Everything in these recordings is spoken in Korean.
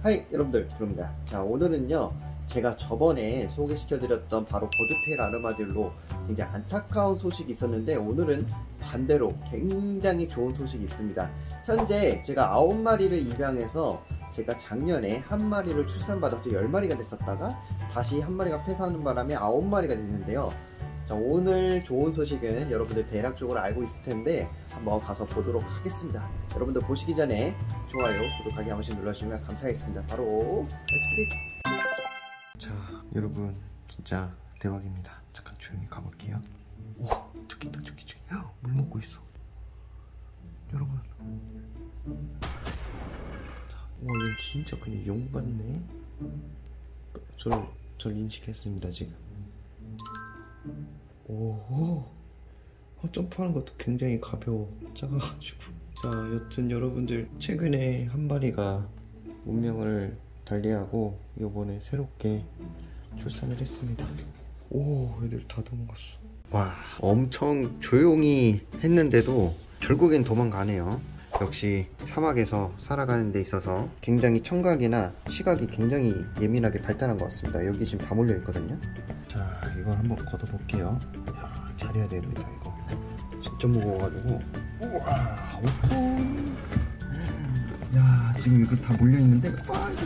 하이 여러분들, 드루입니다. 자, 오늘은요 제가 저번에 소개시켜드렸던 바로 버드테일 아르마딜로 굉장히 안타까운 소식이 있었는데, 오늘은 반대로 굉장히 좋은 소식이 있습니다. 현재 제가 9마리를 입양해서 제가 작년에 한 마리를 출산받아서 10마리가 됐었다가 다시 한 마리가 폐사하는 바람에 9마리가 됐는데요. 자, 오늘 좋은 소식은 여러분들 대략적으로 알고 있을 텐데 한번 가서 보도록 하겠습니다. 여러분들 보시기 전에 좋아요, 구독하기 한 번씩 눌러주시면 감사하겠습니다. 바로 렛츠클릭! 자, 여러분 진짜 대박입니다. 잠깐 조용히 가볼게요. 오, 저기 있다, 저기 물 먹고 있어. 여러분, 자, 와, 얘 진짜 그냥 용 받네. 저를 인식했습니다 지금. 오, 점프하는 것도 굉장히 가벼워, 작아가지고. 자, 여튼 여러분들, 최근에 한 마리가 운명을 달리하고 요번에 새롭게 출산을 했습니다. 오, 애들 다 도망갔어. 와, 엄청 조용히 했는데도 결국엔 도망가네요. 역시 사막에서 살아가는 데 있어서 굉장히 청각이나 시각이 굉장히 예민하게 발달한 것 같습니다. 여기 지금 다 몰려 있거든요. 자, 이걸 한번 걷어볼게요. 이야, 잘해야 됩니다. 이거 진짜 무거워가지고. 우와, 오호. 야, 지금 이거 다 몰려 있는데.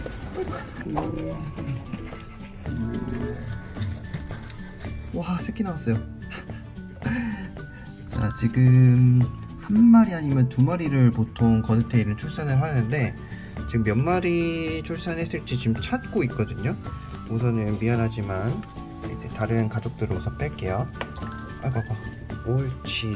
와, 새끼 나왔어요. 자, 지금 한 마리 아니면 두 마리를 보통 버드테일은 출산을 하는데, 지금 몇 마리 출산했을지 지금 찾고 있거든요. 우선은 미안하지만 다른 가족들을 우선 뺄게요. 아이고, 옳지.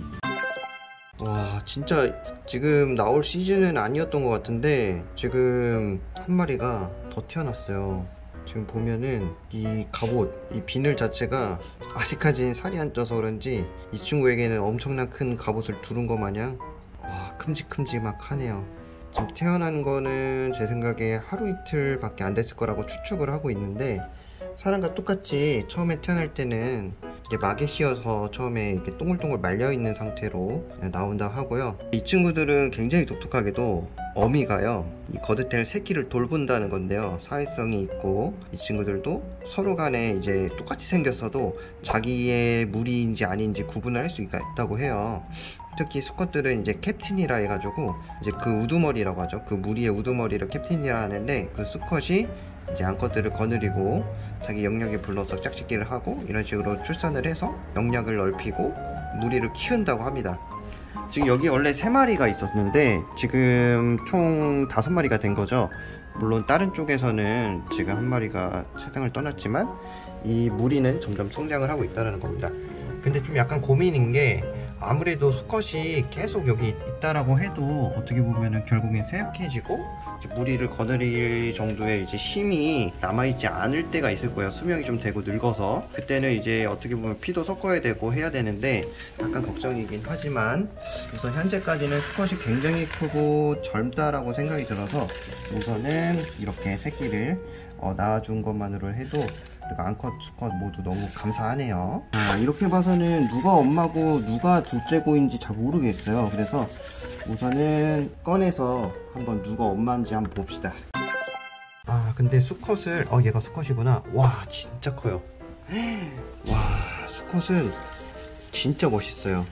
와, 진짜 지금 나올 시즌은 아니었던 것 같은데 지금 한 마리가 더 태어났어요. 지금 보면은 이 갑옷, 이 비늘 자체가 아직까지는 살이 안 쪄서 그런지 이 친구에게는 엄청난 큰 갑옷을 두른 것 마냥, 와, 큼직큼직하네요. 지금 태어난 거는 제 생각에 하루 이틀 밖에 안 됐을 거라고 추측을 하고 있는데, 사람과 똑같이 처음에 태어날 때는 이제 막에 씌어서 처음에 이렇게 동글동글 말려있는 상태로 나온다 하고요. 이 친구들은 굉장히 독특하게도 어미가요, 이 거드테일 새끼를 돌본다는 건데요. 사회성이 있고, 이 친구들도 서로 간에 이제 똑같이 생겼어도 자기의 무리인지 아닌지 구분을 할 수 있다고 해요. 특히 수컷들은 이제 캡틴이라 해가지고, 이제 그 우두머리라고 하죠. 그 무리의 우두머리를 캡틴이라 하는데, 그 수컷이 이제 암컷들을 거느리고 자기 영역에 불러서 짝짓기를 하고 이런 식으로 출산을 해서 영역을 넓히고 무리를 키운다고 합니다. 지금 여기 원래 3마리가 있었는데 지금 총 5마리가 된 거죠. 물론 다른 쪽에서는 지금 한 마리가 세상을 떠났지만 이 무리는 점점 성장을 하고 있다는 겁니다. 근데 좀 약간 고민인 게, 아무래도 수컷이 계속 여기 있다라고 해도 어떻게 보면은 결국엔 쇠약해지고 무리를 거느릴 정도의 이제 힘이 남아있지 않을 때가 있을 거예요. 수명이 좀 되고 늙어서 그때는 이제 어떻게 보면 피도 섞어야 되고 해야 되는데 약간 걱정이긴 하지만, 우선 현재까지는 수컷이 굉장히 크고 젊다라고 생각이 들어서 우선은 이렇게 새끼를 낳아준 것만으로 해도, 그리고 암컷 수컷 모두 너무 감사하네요. 이렇게 봐서는 누가 엄마고 누가 둘째고인지 잘 모르겠어요. 그래서 우선은 꺼내서 한번 누가 엄마인지 한번 봅시다. 근데 수컷을, 얘가 수컷이구나. 와, 진짜 커요. 와, 수컷은 진짜 멋있어요.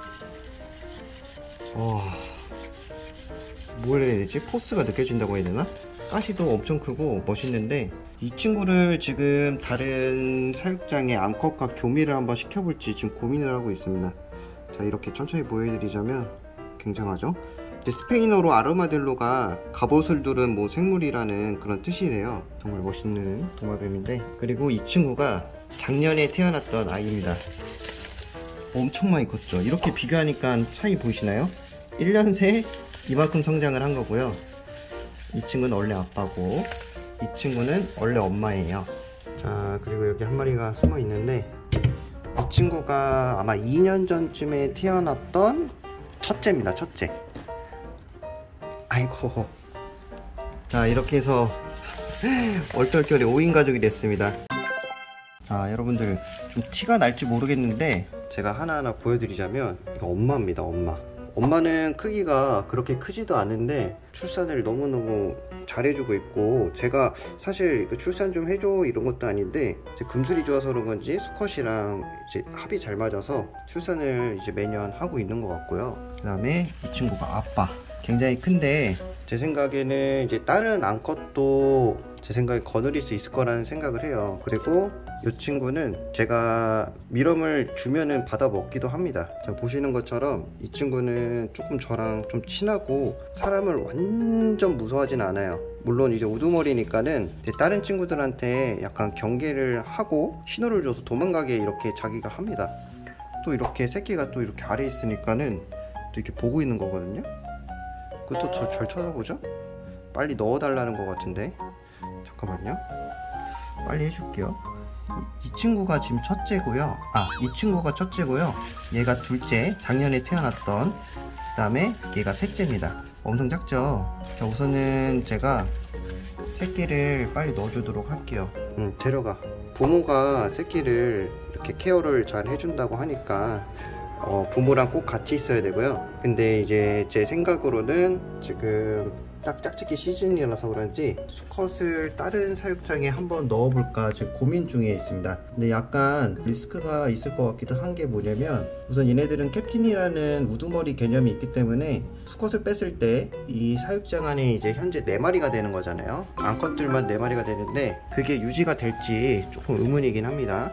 뭘 해야 되지? 포스가 느껴진다고 해야 되나? 가시도 엄청 크고 멋있는데, 이 친구를 지금 다른 사육장의 암컷과 교미를 한번 시켜볼지 지금 고민을 하고 있습니다. 자, 이렇게 천천히 보여드리자면 굉장하죠? 스페인어로 아르마딜로가 갑옷을 두른 뭐 생물이라는 그런 뜻이래요. 정말 멋있는 도마뱀인데, 그리고 이 친구가 작년에 태어났던 아이입니다. 엄청 많이 컸죠? 이렇게 비교하니까 차이 보이시나요? 1년 새 이만큼 성장을 한 거고요. 이 친구는 원래 아빠고 이 친구는 원래 엄마예요. 자, 그리고 여기 한 마리가 숨어 있는데, 이 친구가 아마 2년 전쯤에 태어났던 첫째입니다. 첫째. 아이고. 자, 이렇게 해서 얼떨결에 5인 가족이 됐습니다. 자, 여러분들 좀 티가 날지 모르겠는데 제가 하나하나 보여드리자면, 이거 엄마입니다. 엄마는 크기가 그렇게 크지도 않은데 출산을 너무너무 잘해주고 있고, 제가 사실 출산 좀 해줘 이런 것도 아닌데 금슬이 좋아서 그런 건지 수컷이랑 이제 합이 잘 맞아서 출산을 이제 매년 하고 있는 것 같고요. 그 다음에 이 친구가 아빠, 굉장히 큰데 제 생각에는 이제 다른 암컷도 제 생각에 거느릴 수 있을 거라는 생각을 해요. 그리고 이 친구는 제가 미럼을 주면은 받아 먹기도 합니다. 자, 보시는 것처럼 이 친구는 조금 저랑 좀 친하고 사람을 완전 무서워하진 않아요. 물론 이제 우두머리니까는 이제 다른 친구들한테 약간 경계를 하고 신호를 줘서 도망가게 이렇게 자기가 합니다. 또 이렇게 새끼가 또 이렇게 아래에 있으니까는 또 이렇게 보고 있는 거거든요. 그것도 잘 쳐다보죠? 빨리 넣어달라는 것 같은데, 잠깐만요. 빨리 해줄게요. 이 친구가 지금 첫째고요. 이 친구가 첫째고요. 얘가 둘째, 작년에 태어났던. 그 다음에 얘가 셋째입니다. 엄청 작죠? 자, 우선은 제가 새끼를 빨리 넣어주도록 할게요. 데려가. 부모가 새끼를 이렇게 케어를 잘 해준다고 하니까 부모랑 꼭 같이 있어야 되고요. 근데 이제 제 생각으로는 지금 딱 짝짓기 시즌이라서 그런지 수컷을 다른 사육장에 한번 넣어볼까 지금 고민 중에 있습니다. 근데 약간 리스크가 있을 것 같기도 한 게 뭐냐면, 우선 얘네들은 캡틴이라는 우두머리 개념이 있기 때문에 수컷을 뺐을 때 이 사육장 안에 이제 현재 4마리가 되는 거잖아요. 암컷들만 4마리가 되는데 그게 유지가 될지 조금 의문이긴 합니다.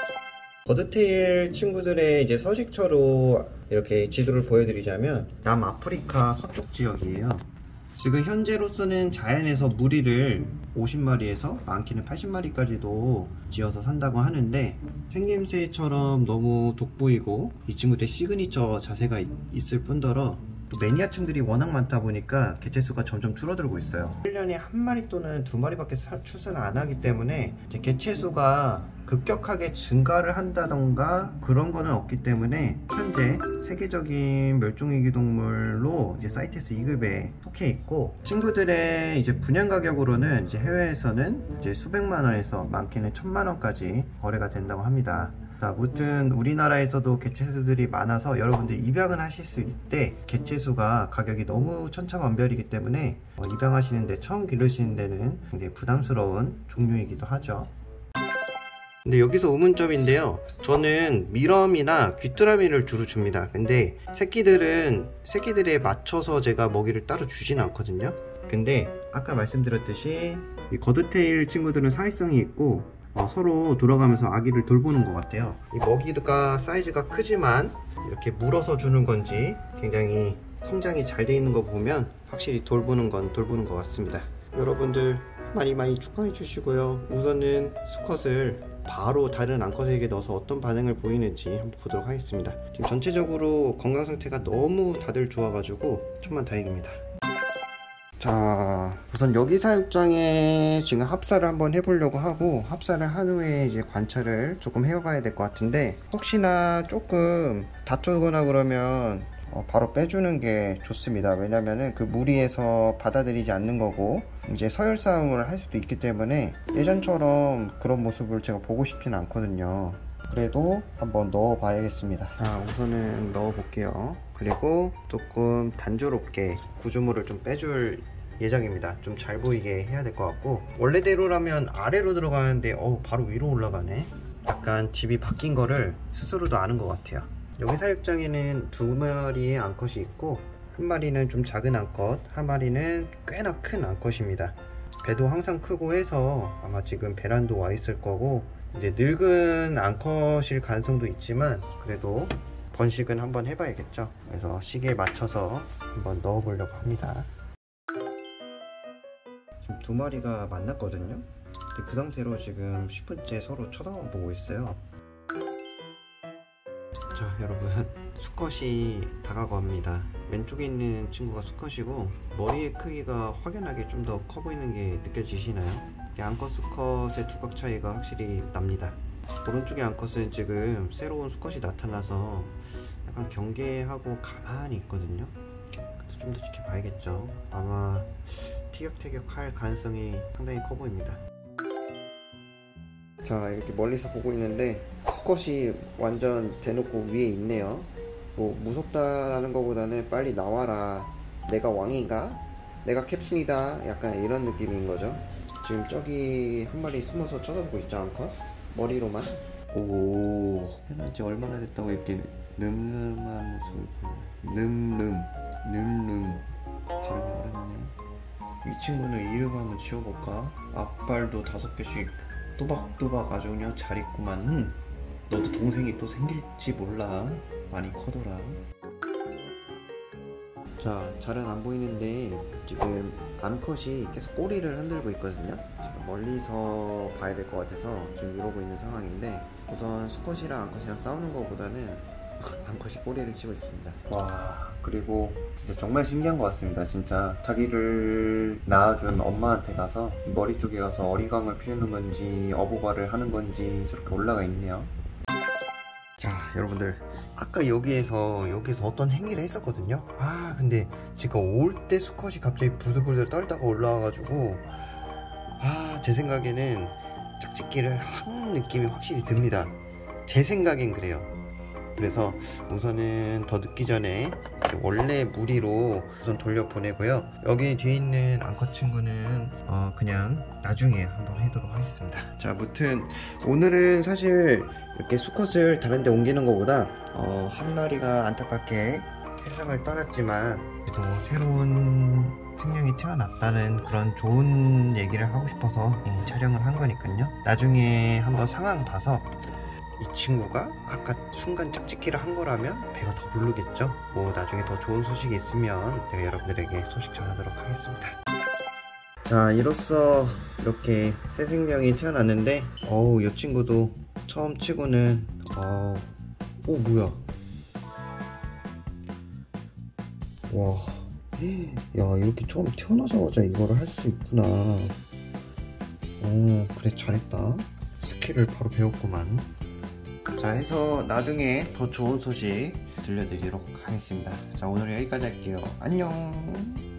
버드테일 친구들의 이제 서식처로 이렇게 지도를 보여드리자면 남아프리카 서쪽 지역이에요. 지금 현재로서는 자연에서 무리를 50마리에서 많게는 80마리까지도 지어서 산다고 하는데, 생김새처럼 너무 돋보이고 이 친구들의 시그니처 자세가 있을 뿐더러 매니아층들이 워낙 많다 보니까 개체수가 점점 줄어들고 있어요. 1년에 한 마리 또는 2마리밖에 출산을 안 하기 때문에 이제 개체수가 급격하게 증가를 한다던가 그런 거는 없기 때문에 현재 세계적인 멸종위기 동물로 이제 사이테스 2급에 속해 있고, 친구들의 이제 분양 가격으로는 이제 해외에서는 이제 수백만 원에서 많게는 1000만 원까지 거래가 된다고 합니다. 자, 무튼 우리나라에서도 개체수들이 많아서 여러분들 입양을 하실 수 있대 개체수가 가격이 너무 천차만별이기 때문에 입양하시는데, 처음 기르시는 데는 굉장히 부담스러운 종류이기도 하죠. 근데 여기서 의문점인데요, 저는 미럼이나 귀뚜라미를 주로 줍니다. 근데 새끼들에 맞춰서 제가 먹이를 따로 주진 않거든요. 근데 아까 말씀드렸듯이 이 거드테일 친구들은 사회성이 있고 서로 돌아가면서 아기를 돌보는 것 같아요. 이 먹이가 사이즈가 크지만 이렇게 물어서 주는 건지 굉장히 성장이 잘 돼 있는 거 보면 확실히 돌보는 건 돌보는 것 같습니다. 여러분들 많이 축하해 주시고요. 우선은 수컷을 바로 다른 암컷에게 넣어서 어떤 반응을 보이는지 한번 보도록 하겠습니다. 지금 전체적으로 건강 상태가 너무 다들 좋아가지고 천만다행입니다. 자, 우선 여기 사육장에 지금 합사를 한번 해보려고 하고, 합사를 한 후에 이제 관찰을 조금 해봐야 될 것 같은데, 혹시나 조금 다투거나 그러면 바로 빼주는 게 좋습니다. 왜냐면은 그 무리해서 받아들이지 않는 거고 이제 서열 싸움을 할 수도 있기 때문에 예전처럼 그런 모습을 제가 보고 싶지는 않거든요. 그래도 한번 넣어 봐야겠습니다. 자, 우선은 넣어 볼게요. 그리고 조금 단조롭게 구조물을 좀 빼줄 예정입니다. 좀 잘 보이게 해야 될 것 같고, 원래대로라면 아래로 들어가는데 바로 위로 올라가네. 약간 집이 바뀐 거를 스스로도 아는 것 같아요. 여기 사육장에는 2마리의 암컷이 있고, 한 마리는 좀 작은 암컷, 한 마리는 꽤나 큰 암컷입니다. 배도 항상 크고 해서 아마 지금 배란도 와 있을 거고, 이제 늙은 암컷일 가능성도 있지만 그래도 번식은 한번 해봐야겠죠. 그래서 시기에 맞춰서 한번 넣어 보려고 합니다. 지금 2마리가 만났거든요. 그 상태로 지금 10분째 서로 쳐다보고 있어요. 자, 여러분, 수컷이 다가갑니다. 왼쪽에 있는 친구가 수컷이고, 머리의 크기가 확연하게 좀 더 커 보이는 게 느껴지시나요? 암컷 수컷의 두각 차이가 확실히 납니다. 오른쪽의 암컷은 지금 새로운 수컷이 나타나서 약간 경계하고 가만히 있거든요. 좀 더 지켜봐야겠죠. 아마 티격태격 할 가능성이 상당히 커 보입니다. 자, 이렇게 멀리서 보고 있는데 수컷이 완전 대놓고 위에 있네요. 뭐 무섭다라는 것보다는 빨리 나와라, 내가 왕인가? 내가 캡틴이다 약간 이런 느낌인 거죠. 지금 저기 한 마리 숨어서 쳐다보고 있죠, 암컷? 머리로만. 오, 태어난 지 얼마나 됐다고 이렇게 늠름한 모습을 늠름 발음이 어렵네. 이 친구는 이름을 한번 지어볼까? 앞발도 5개씩 또박또박 아주 그냥 잘 있구만. 너도 동생이 또 생길지 몰라. 많이 커더라. 자, 잘은 안 보이는데 지금 암컷이 계속 꼬리를 흔들고 있거든요. 제가 멀리서 봐야 될 것 같아서 지금 이러고 있는 상황인데, 우선 수컷이랑 암컷이랑 싸우는 것보다는 암컷이 꼬리를 치고 있습니다. 와, 그리고 진짜 정말 신기한 것 같습니다. 진짜 자기를 낳아준 엄마한테 가서 머리 쪽에 가서 어리광을 피우는 건지 어부발을 하는 건지 저렇게 올라가 있네요. 자, 여러분들, 아까 여기에서 어떤 행위를 했었거든요. 아, 근데 제가 올 때 수컷이 갑자기 부들부들 떨다가 올라와가지고, 제 생각에는 짝짓기를 한 느낌이 확실히 듭니다. 제 생각엔 그래요. 그래서 우선은 더 늦기 전에 원래 무리로 우선 돌려보내고요. 여기 뒤에 있는 암컷 친구는 그냥 나중에 한번 하도록 하겠습니다. 자, 무튼 오늘은 사실 이렇게 수컷을 다른 데 옮기는 것보다 한 마리가 안타깝게 세상을 떠났지만 그래도 새로운 생명이 태어났다는 그런 좋은 얘기를 하고 싶어서 촬영을 한 거니까요. 나중에 한번 상황 봐서 이 친구가 아까 순간 짝짓기를 한 거라면 배가 더 부르겠죠. 뭐 나중에 더 좋은 소식이 있으면 제가 여러분들에게 소식 전하도록 하겠습니다. 자, 이로써 이렇게 새 생명이 태어났는데, 이 친구도 처음 치고는 뭐야, 와, 야, 이렇게 처음 태어나자마자 이거를 할 수 있구나. 그래, 잘했다. 스킬을 바로 배웠구만. 자, 해서 나중에 더 좋은 소식 들려드리도록 하겠습니다. 자, 오늘 여기까지 할게요. 안녕.